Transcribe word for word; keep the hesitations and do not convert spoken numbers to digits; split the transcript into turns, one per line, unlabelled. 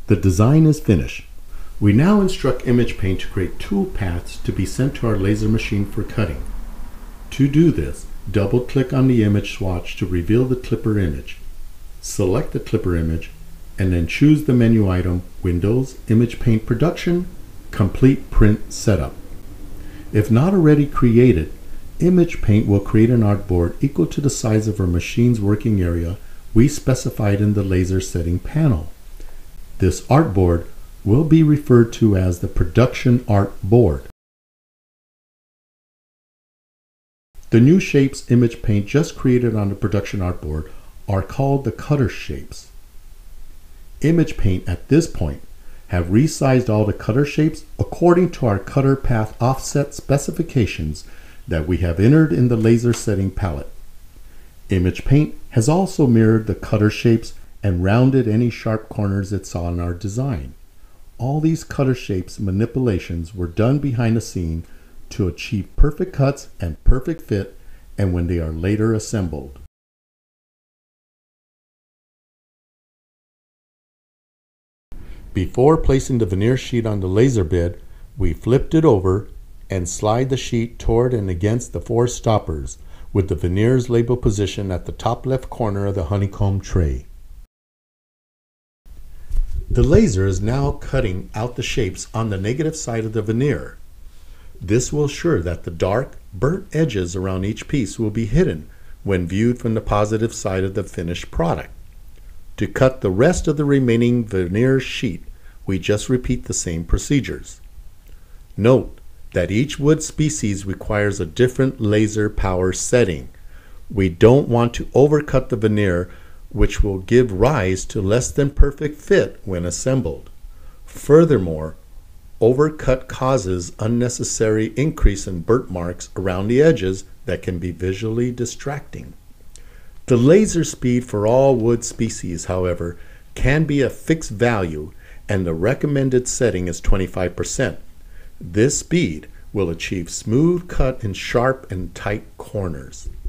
The design is finished. We now instruct ImagePaint to create toolpaths to be sent to our laser machine for cutting. To do this, double-click on the image swatch to reveal the clipper image. Select the clipper image, and then choose the menu item Windows, ImagePaint Production, Complete Print Setup. If not already created, ImagePaint will create an artboard equal to the size of our machine's working area we specified in the laser setting panel. This artboard will be referred to as the production art board. The new shapes ImagePaint just created on the production artboard are called the cutter shapes. ImagePaint at this point have resized all the cutter shapes according to our cutter path offset specifications that we have entered in the laser setting palette. ImagePaint has also mirrored the cutter shapes and rounded any sharp corners it saw in our design. All these cutter shapes manipulations were done behind the scene to achieve perfect cuts and perfect fit, and when they are later assembled. Before placing the veneer sheet on the laser bed, we flipped it over and slide the sheet toward and against the four stoppers, with the veneers label positioned at the top left corner of the honeycomb tray. The laser is now cutting out the shapes on the negative side of the veneer. This will ensure that the dark, burnt edges around each piece will be hidden when viewed from the positive side of the finished product. To cut the rest of the remaining veneer sheet, we just repeat the same procedures. Note that each wood species requires a different laser power setting. We don't want to overcut the veneer, which will give rise to less than perfect fit when assembled. Furthermore, overcut causes unnecessary increase in burnt marks around the edges that can be visually distracting. The laser speed for all wood species, however, can be a fixed value, and the recommended setting is twenty-five percent. This speed will achieve smooth cut in sharp and tight corners.